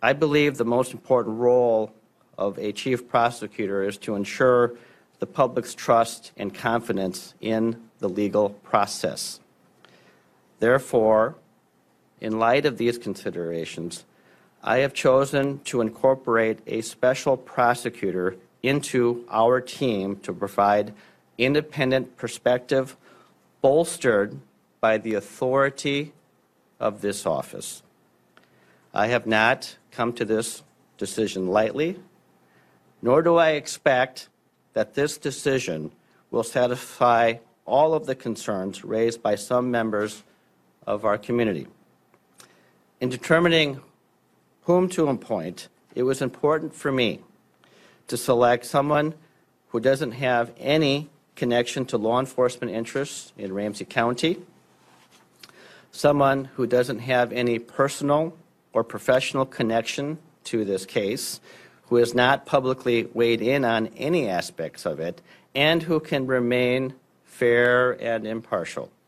I believe the most important role of a chief prosecutor is to ensure the public's trust and confidence in the legal process. Therefore, in light of these considerations, I have chosen to incorporate a special prosecutor into our team to provide independent perspective bolstered by the authority of this office. I have not come to this decision lightly, nor do I expect that this decision will satisfy all of the concerns raised by some members of our community. In determining whom to appoint, it was important for me to select someone who doesn't have any connection to law enforcement interests in Ramsey County, someone who doesn't have any personal or professional connection to this case, who has not publicly weighed in on any aspects of it, and who can remain fair and impartial.